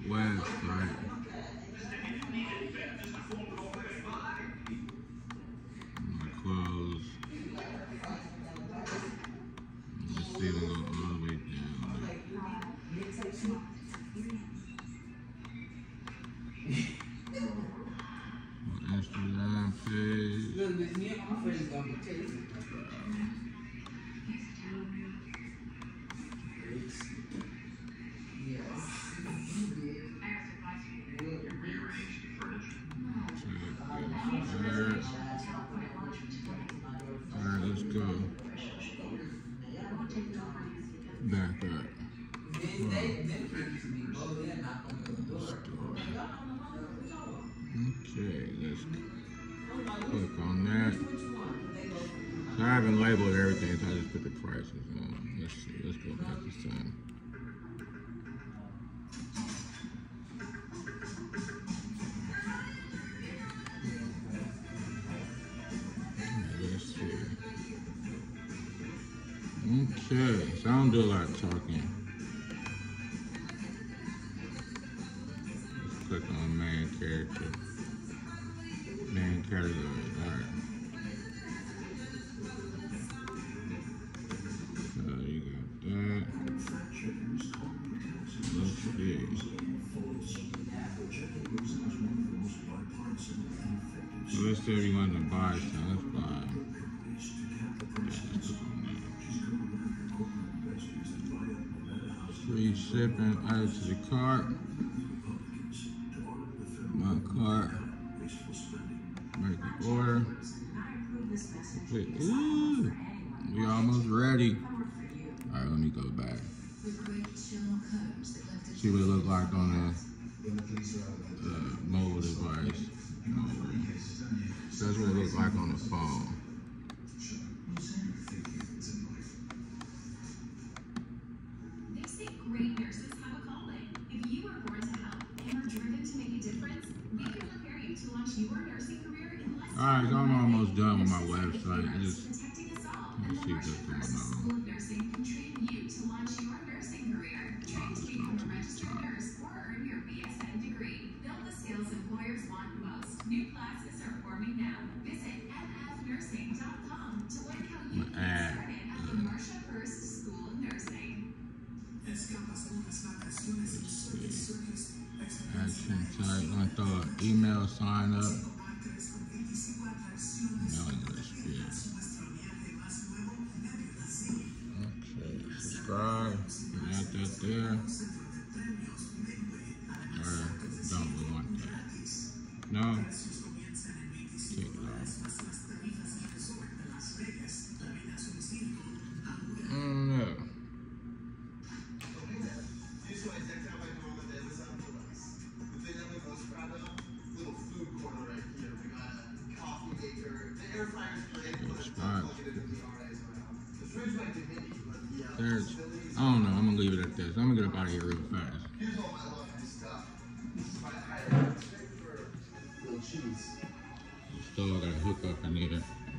website. My clothes. Just see them go all the way down there. My Instagram page. Alright, let's go. Back up. Okay, let's click on that. So I haven't labeled everything, so I just put the prices on. Let's see, let's go back to some. Let's see. Okay, so I don't do a lot of talking. Let's click on main character. Main category, alright. So you got that. Let's see. So let's say we want to buy some, let's buy. Free shipping, add to the cart. My cart. Make the order. Ooh, we almost ready. Alright, let me go back. See what it looks like on the mobile device. That's what it looks like on the phone. They say great nurses have a calling. If you were born to help and are driven to make a difference, we can prepare you to launch your nursing career in less than Alright, so I'm almost done with my website. Let's see what's going on. School of Nursing can train you to launch your nursing career. Train to become a registered nurse or earn your BSN degree. Build the skills employers want most. New classes are forming now. Visit mfnursing.com to learn how you can get started at the Marsha First School of Nursing. Action type. I thought email sign up. Okay, subscribe. Got that there. Alright, don't we want that? No? Take it off. No. I don't know, I'm gonna leave it at this. I'm gonna get up out of here real fast. Still got a hookup in here.